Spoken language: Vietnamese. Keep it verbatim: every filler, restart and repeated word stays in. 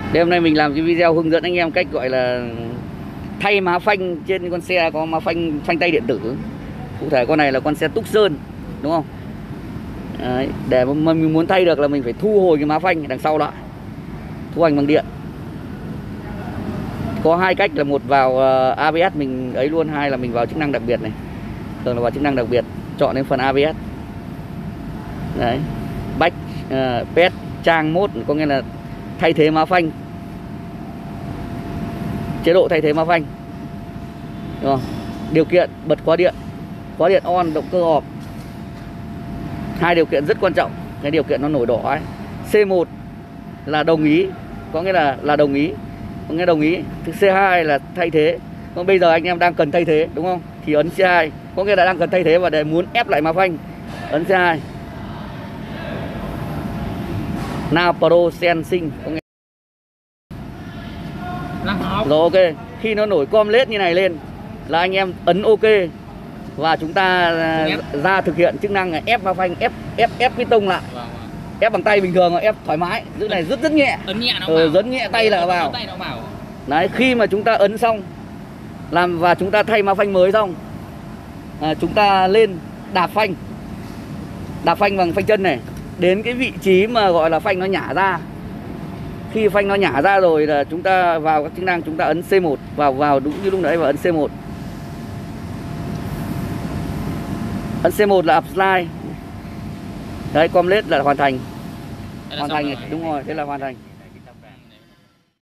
Đêm nay mình làm cái video hướng dẫn anh em cách gọi là thay má phanh trên con xe có má phanh phanh tay điện tử. Cụ thể con này là con xe Tucson, đúng không? Đấy, để mà mình muốn thay được là mình phải thu hồi cái má phanh đằng sau lại, thu hành bằng điện. Có hai cách, là một vào a bê ét mình ấy luôn, hai là mình vào chức năng đặc biệt này. Thường là vào chức năng đặc biệt, chọn đến phần a bê ét. Đấy, back uh, pet trang mốt có nghĩa là thay thế má phanh, chế độ thay thế má phanh, đúng không? Điều kiện bật khóa điện, khóa điện on, động cơ off. Hai điều kiện rất quan trọng, cái điều kiện nó nổi đỏ ấy. xê một là đồng ý, có nghĩa là là đồng ý, có nghĩa đồng ý. xê hai là thay thế. Còn bây giờ anh em đang cần thay thế, đúng không? Thì ấn xê hai, có nghĩa là đang cần thay thế và để muốn ép lại má phanh, ấn xê hai. Now Pro Sensing, có nghĩa rồi, ok. Khi nó nổi com lết như này lên là anh em ấn ok và chúng ta ra thực hiện chức năng ép má phanh, ép ép ép cái tông lại. Vâng, vâng. Ép bằng tay bình thường, ép thoải mái, giữ này rất rất nhẹ. Ấn nhẹ nó vào. Ừ, dẫn nhẹ tay là vào. Tay nó vào. Đấy, khi mà chúng ta ấn xong làm và chúng ta thay má phanh mới xong, à, chúng ta lên đạp phanh, đạp phanh bằng phanh chân này đến cái vị trí mà gọi là phanh nó nhả ra. Khi phanh nó nhả ra rồi là chúng ta vào các chức năng, chúng ta ấn xê một, vào vào đúng như lúc nãy, và ấn xê một. Ấn xê một là up slide. Đấy, com lết là hoàn thành. Hoàn thành, đúng rồi, thế là hoàn thành.